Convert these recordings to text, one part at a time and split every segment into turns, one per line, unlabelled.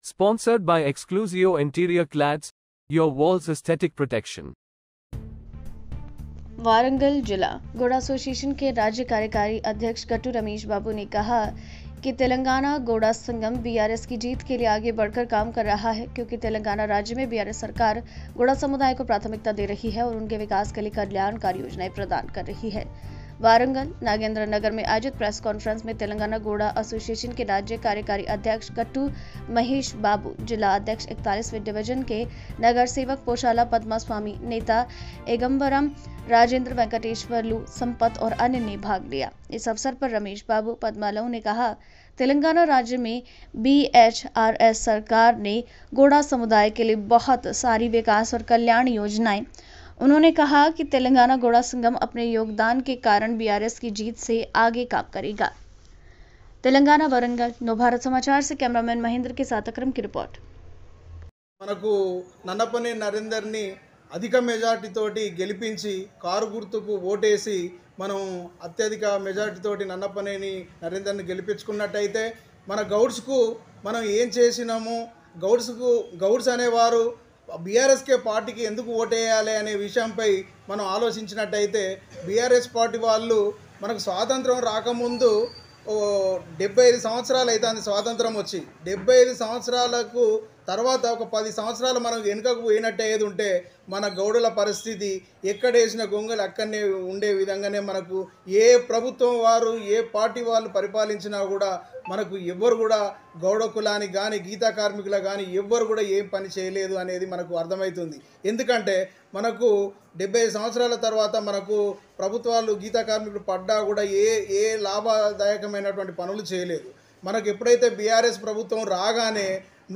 Sponsored by Exclusio Interior Clads, your wall's aesthetic protection.
Warangal जिला गुड़ association के राज्य कार्यकारी अध्यक्ष गट्टू रमेश बाबू ने कहा कि तेलंगाना गोड़ा संगम बीआरएस की जीत के लिए आगे बढ़कर काम कर रहा है, क्योंकि तेलंगाना राज्य में बीआरएस सरकार गोड़ा समुदाय को प्राथमिकता दे रही है और उनके विकास के लिए कल्याणकारी योजनाएं प्रदान कर रही है। वारंगल नागेंद्र नगर में आयोजित प्रेस कॉन्फ्रेंस में तेलंगाना गोड़ा एसोसिएशन के राज्य कार्यकारी अध्यक्ष गट्टू महेश बाबू, जिला अध्यक्ष 41वें डिवीजन के नगर सेवक पोशाला पद्मा स्वामी, नेता एगम्बरम राजेंद्र वेंकटेश्वरलू, संपत और अन्य ने भाग लिया। इस अवसर पर रमेश बाबू पद्मालू ने कहा, तेलंगाना राज्य में बीएचआरएस सरकार ने गोड़ा समुदाय के लिए बहुत सारी विकास और कल्याण योजनाएं। उन्होंने कहा कि तेलंगाना गोड़ा संगम अपने योगदान के कारण बीआरएस की जीत से आगे काम करेगा। तेलंगाना वरंगल नवभारत समाचार से कैमरामैन महेंद्र के साथ अक्रम की रिपोर्ट।
మనకు నన్నపని నరేందర్ని అధిక మెజార్టీ తోటి గెలిపించి కారు గుర్తుకు ఓటేసి మనం అత్యధిక మెజార్టీ తోటి నన్నపనేని నరేందర్ని గెలిపించుకున్నట్టయితే మన గౌడ్స్కు మనం ఏం చేసినాము, గౌడ్స్ అనేవారు బీఆర్ఎస్కే పార్టీకి ఎందుకు ఓటేయాలి అనే విషయంపై మనం ఆలోచించినట్టయితే బీఆర్ఎస్ పార్టీ వాళ్ళు మనకు స్వాతంత్రం రాకముందు 75 సంవత్సరాలు అవుతుంది స్వాతంత్రం వచ్చి, 75 సంవత్సరాలకు తర్వాత ఒక 10 సంవత్సరాలు మనం వెనుకకు పోయినట్టు ఏది ఉంటే మన గౌడుల పరిస్థితి ఎక్కడేసిన గొంగలు అక్కడనే ఉండే విధంగానే మనకు ఏ ప్రభుత్వం వారు ఏ పార్టీ వాళ్ళు పరిపాలించినా కూడా మనకు ఎవ్వరు కూడా గౌడ కులానికి కానీ గీతా కార్మికుల కానీ ఎవ్వరు కూడా ఏం పని చేయలేదు అనేది మనకు అర్థమవుతుంది. ఎందుకంటే మనకు 75 సంవత్సరాల తర్వాత మనకు ప్రభుత్వాలు గీతా కార్మికులు పడ్డా కూడా ఏ లాభదాయకమైనటువంటి పనులు చేయలేదు. మనకు ఎప్పుడైతే బీఆర్ఎస్ ప్రభుత్వం రాగానే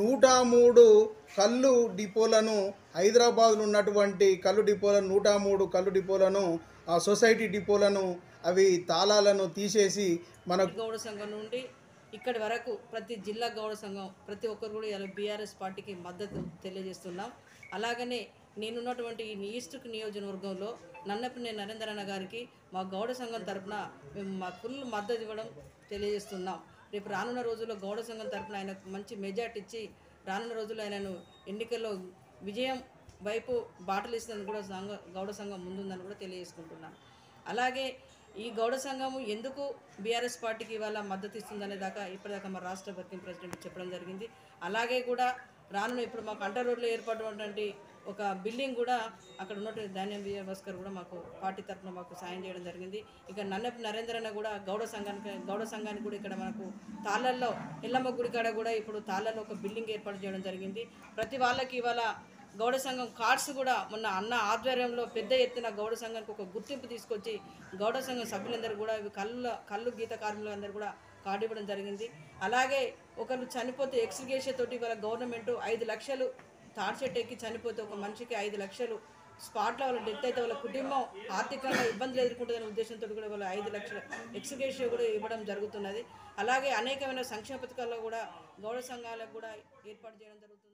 103 కళ్ళు డిపోలను, హైదరాబాద్లో ఉన్నటువంటి కళ్ళు డిపోలను 103 కళ్ళు డిపోలను, ఆ సొసైటీ డిపోలను అవి తాళాలను తీసేసి మనకు
గౌడ సంఘం నుండి ఇక్కడి వరకు ప్రతి జిల్లా గౌడ సంఘం ప్రతి ఒక్కరు కూడా ఇలా బీఆర్ఎస్ పార్టీకి మద్దతు తెలియజేస్తున్నాం. అలాగనే నేనున్నటువంటి ఈస్ట్ నియోజకవర్గంలో నన్నపనే నరేంద్రన్న గారికి మా గౌడ సంఘం తరఫున మేము మా ఫుల్ మద్దతు ఇవ్వడం తెలియజేస్తున్నాం. రేపు రానున్న రోజుల్లో గౌడ సంఘం తరఫున ఆయనకు మంచి మెజార్టీ ఇచ్చి రానున్న రోజుల్లో ఆయనను ఎన్నికల్లో విజయం వైపు బాటలు ఇస్తుందని కూడా గౌడ సంఘం ముందుందని కూడా తెలియజేసుకుంటున్నాం. అలాగే ఈ గౌడ సంఘము ఎందుకు బీఆర్ఎస్ పార్టీకి ఇవాళ మద్దతు ఇస్తుందనే దాకా ఇప్పటిదాకా మా రాష్ట్ర వర్కింగ్ ప్రెసిడెంట్ చెప్పడం జరిగింది. అలాగే కూడా రానున్న ఇప్పుడు మాకు అంటర్ రోడ్లో ఏర్పడినటువంటి ఒక బిల్డింగ్ కూడా అక్కడ ఉన్నటువంటి ధాన్యం విజయ భాస్కర్ కూడా మాకు పార్టీ తరఫున మాకు సాయం చేయడం జరిగింది. ఇక నన్నప నరేంద్రన్న కూడా గౌడ సంఘానికి కూడా ఇక్కడ మనకు తాళ్ళల్లో ఎల్లమ్మ గుడి కాడ కూడా ఇప్పుడు తాళ్ళల్లో ఒక బిల్డింగ్ ఏర్పాటు చేయడం జరిగింది. ప్రతి వాళ్ళకి ఇవాళ గౌడ సంఘం కార్డ్స్ కూడా మొన్న అన్న ఆధ్వర్యంలో పెద్ద ఎత్తున గౌడ సంఘానికి ఒక గుర్తింపు తీసుకొచ్చి గౌడ సంఘం సభ్యులందరూ కూడా ఇవి కళ్ళు గీత కార్మికులందరూ కూడా కార్డు ఇవ్వడం జరిగింది. అలాగే ఒకరు చనిపోతే ఎక్స్గ్రేషియా తోటి ఇవాళ గవర్నమెంట్ 5 లక్షలు తాడు చెట్టు ఎక్కి చనిపోతే ఒక మనిషికి 5 లక్షలు స్పాట్లో వాళ్ళ డెత్ అయితే వాళ్ళ కుటుంబం ఆర్థికంగా ఇబ్బందులు ఎదుర్కొంటుందనే ఉద్దేశంతో కూడా వాళ్ళ 5 లక్షల ఎక్స్గ్రేషియా కూడా ఇవ్వడం జరుగుతున్నది. అలాగే అనేకమైన సంక్షేమ పథకాల్లో కూడా గౌడ సంఘాలకు కూడా ఏర్పాటు చేయడం జరుగుతుంది.